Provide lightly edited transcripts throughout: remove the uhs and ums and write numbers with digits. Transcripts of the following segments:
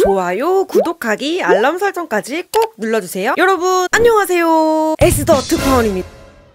좋아요, 구독하기, 알람 설정까지 꼭 눌러주세요. 여러분 안녕하세요, 에스더 특파원입니다.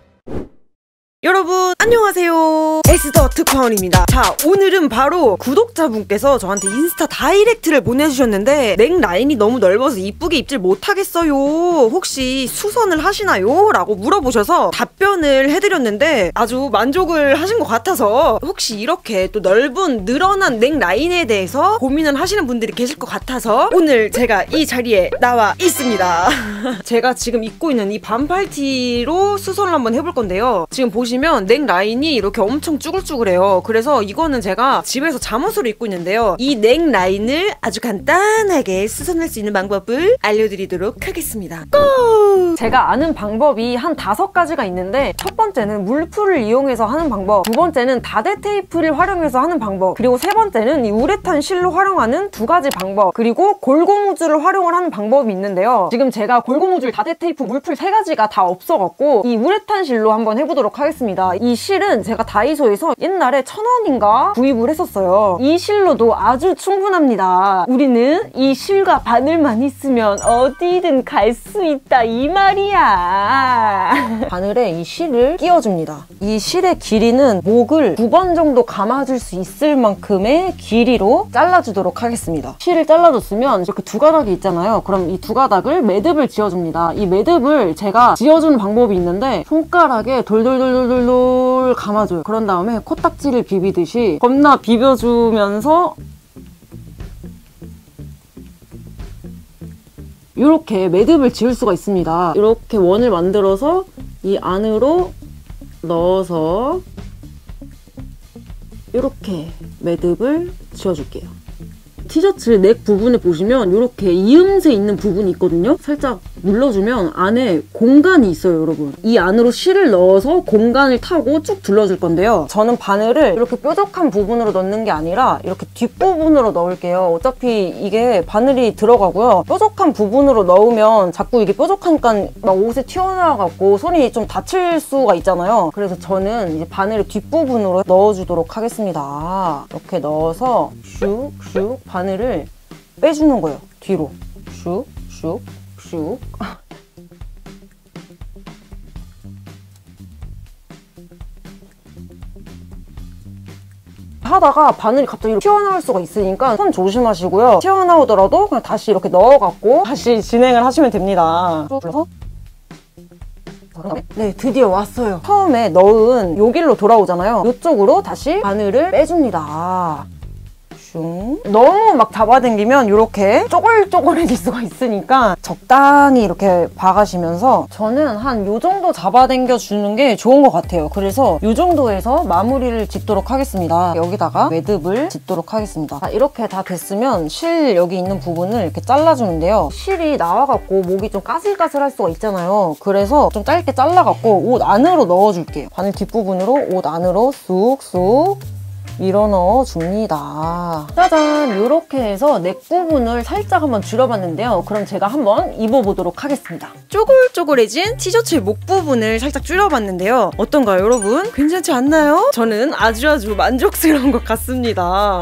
여러분 안녕하세요, 에스더 특파원입니다. 자, 오늘은 바로 구독자분께서 저한테 인스타 다이렉트를 보내주셨는데 넥 라인이 너무 넓어서 이쁘게 입질 못하겠어요, 혹시 수선을 하시나요? 라고 물어보셔서 답변을 해드렸는데 아주 만족을 하신 것 같아서, 혹시 이렇게 또 넓은 늘어난 넥 라인에 대해서 고민을 하시는 분들이 계실 것 같아서 오늘 제가 이 자리에 나와 있습니다. 제가 지금 입고 있는 이 반팔티로 수선을 한번 해볼 건데요. 지금 보시면 넥 라인이 이렇게 엄청 쭈글쭈글해요. 그래서 이거는 제가 집에서 잠옷으로 입고 있는데요. 이 넥 라인을 아주 간단하게 수선할 수 있는 방법을 알려드리도록 하겠습니다. 고! 제가 아는 방법이 한 5가지가 있는데, 첫 번째는 물풀을 이용해서 하는 방법, 두 번째는 다대 테이프를 활용해서 하는 방법, 그리고 세 번째는 이 우레탄 실로 활용하는 2가지 방법, 그리고 골고무줄을 활용을 하는 방법이 있는데요. 지금 제가 골고무줄, 다대 테이프, 물풀 3가지가 다 없어갖고 이 우레탄 실로 한번 해보도록 하겠습니다. 이 실은 제가 다이소에서 옛날에 1,000원인가 구입을 했었어요. 이 실로도 아주 충분합니다. 우리는 이 실과 바늘만 있으면 어디든 갈 수 있다, 이 말이야. 바늘에 이 실을 끼워줍니다. 이 실의 길이는 목을 9번 정도 감아줄 수 있을 만큼의 길이로 잘라주도록 하겠습니다. 실을 잘라줬으면 이렇게 2가닥이 있잖아요. 그럼 이 2가닥을 매듭을 지어줍니다. 이 매듭을 제가 지어주는 방법이 있는데, 손가락에 돌돌돌돌돌 감아줘요. 그런 다음에 코딱지를 비비듯이 겁나 비벼주면서 이렇게 매듭을 지을 수가 있습니다. 이렇게 원을 만들어서 이 안으로 넣어서 이렇게 매듭을 지어줄게요. 티셔츠 넥 부분에 보시면 이렇게 이음새 있는 부분이 있거든요. 살짝 눌러주면 안에 공간이 있어요, 여러분. 이 안으로 실을 넣어서 공간을 타고 쭉 둘러줄 건데요. 저는 바늘을 이렇게 뾰족한 부분으로 넣는 게 아니라 이렇게 뒷부분으로 넣을게요. 어차피 이게 바늘이 들어가고요. 뾰족한 부분으로 넣으면 자꾸 이게 뾰족하니까 막 옷에 튀어나와갖고 손이 좀 다칠 수가 있잖아요. 그래서 저는 이제 바늘을 뒷부분으로 넣어주도록 하겠습니다. 이렇게 넣어서 슉슉 바늘을 빼주는 거예요. 뒤로 슉슉 슉. 하다가 바늘이 갑자기 튀어나올 수가 있으니까 손 조심하시고요. 튀어나오더라도 그냥 다시 이렇게 넣어갖고 다시 진행을 하시면 됩니다. 그래서 네, 드디어 왔어요. 처음에 넣은 요 길로 돌아오잖아요. 이쪽으로 다시 바늘을 빼줍니다. 너무 막 잡아당기면 이렇게 쪼글쪼글해질 수가 있으니까 적당히 이렇게 박아시면서, 저는 한 요 정도 잡아당겨주는 게 좋은 것 같아요. 그래서 요 정도에서 마무리를 짓도록 하겠습니다. 여기다가 매듭을 짓도록 하겠습니다. 이렇게 다 됐으면 실 여기 있는 부분을 이렇게 잘라주는데요. 실이 나와갖고 목이 좀 까슬까슬할 수가 있잖아요. 그래서 좀 짧게 잘라갖고 옷 안으로 넣어줄게요. 바늘 뒷부분으로 옷 안으로 쑥쑥 밀어 넣어줍니다. 짜잔! 이렇게 해서 넥 부분을 살짝 한번 줄여봤는데요. 그럼 제가 한번 입어보도록 하겠습니다. 쪼글쪼글해진 티셔츠의 목 부분을 살짝 줄여봤는데요. 어떤가요, 여러분? 괜찮지 않나요? 저는 아주 만족스러운 것 같습니다.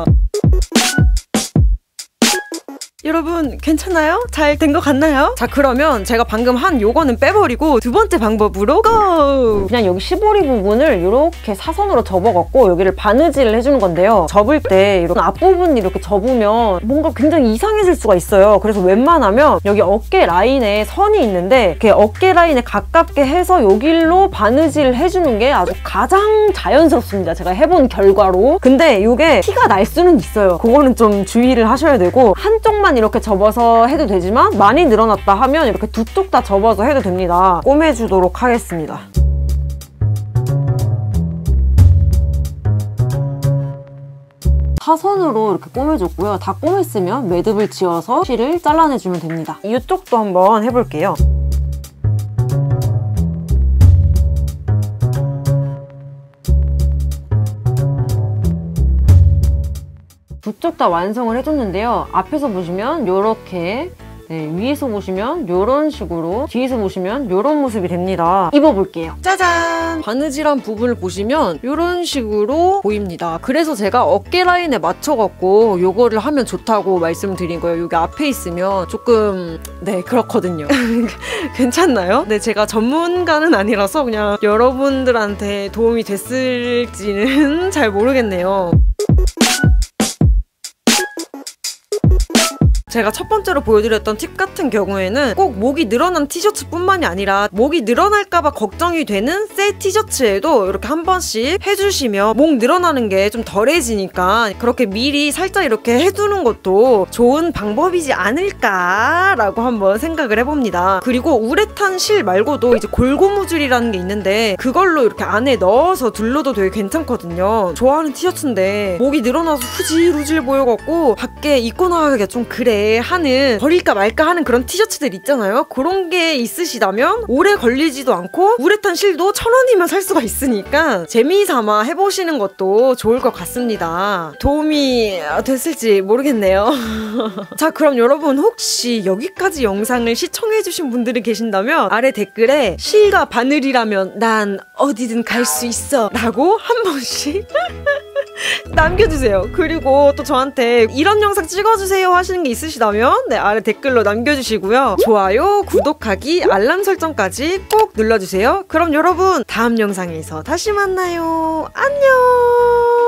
여러분 괜찮나요? 잘 된 것 같나요? 자, 그러면 제가 방금 한 요거는 빼버리고 2번째 방법으로 고! 그냥 여기 시보리 부분을 이렇게 사선으로 접어갖고 여기를 바느질을 해주는 건데요. 접을 때 이렇게 앞부분 이렇게 접으면 뭔가 굉장히 이상해질 수가 있어요. 그래서 웬만하면 여기 어깨 라인에 선이 있는데 이렇게 어깨 라인에 가깝게 해서 여기로 바느질을 해주는 게 아주 가장 자연스럽습니다. 제가 해본 결과로. 근데 이게 티가 날 수는 있어요. 그거는 좀 주의를 하셔야 되고, 한쪽만 이렇게 접어서 해도 되지만 많이 늘어났다 하면 이렇게 2쪽 다 접어서 해도 됩니다. 꼬매주도록 하겠습니다. 사선으로 이렇게 꼬매줬고요. 다 꼬맸으면 매듭을 지어서 실을 잘라내주면 됩니다. 이쪽도 한번 해볼게요. 두 쪽 다 완성을 해줬는데요. 앞에서 보시면 이렇게 네, 위에서 보시면 이런 식으로, 뒤에서 보시면 이런 모습이 됩니다. 입어볼게요. 짜잔! 바느질한 부분을 보시면 이런 식으로 보입니다. 그래서 제가 어깨 라인에 맞춰갖고 요거를 하면 좋다고 말씀드린 거예요. 여기 앞에 있으면 조금 네 그렇거든요. 괜찮나요? 네, 제가 전문가는 아니라서 그냥 여러분들한테 도움이 됐을지는 잘 모르겠네요. 제가 첫 번째로 보여드렸던 팁 같은 경우에는 꼭 목이 늘어난 티셔츠뿐만이 아니라 목이 늘어날까봐 걱정이 되는 새 티셔츠에도 이렇게 한 번씩 해주시면 목 늘어나는 게 좀 덜해지니까 그렇게 미리 살짝 이렇게 해두는 것도 좋은 방법이지 않을까라고 한번 생각을 해봅니다. 그리고 우레탄 실 말고도 이제 골고무줄이라는 게 있는데 그걸로 이렇게 안에 넣어서 둘러도 되게 괜찮거든요. 좋아하는 티셔츠인데 목이 늘어나서 후질후질 보여갖고 밖에 입고 나가기가 좀 그래 하는, 버릴까 말까 하는 그런 티셔츠들 있잖아요. 그런 게 있으시다면 오래 걸리지도 않고 우레탄 실도 1,000원이면 살 수가 있으니까 재미삼아 해보시는 것도 좋을 것 같습니다. 도움이 됐을지 모르겠네요. 자, 그럼 여러분 혹시 여기까지 영상을 시청해주신 분들이 계신다면 아래 댓글에 실과 바늘이라면 난 어디든 갈 수 있어 라고 한 번씩 남겨주세요. 그리고 또 저한테 이런 영상 찍어주세요 하시는 게 있으시다면 네, 아래 댓글로 남겨주시고요. 좋아요, 구독하기, 알람 설정까지 꼭 눌러주세요. 그럼 여러분 다음 영상에서 다시 만나요. 안녕.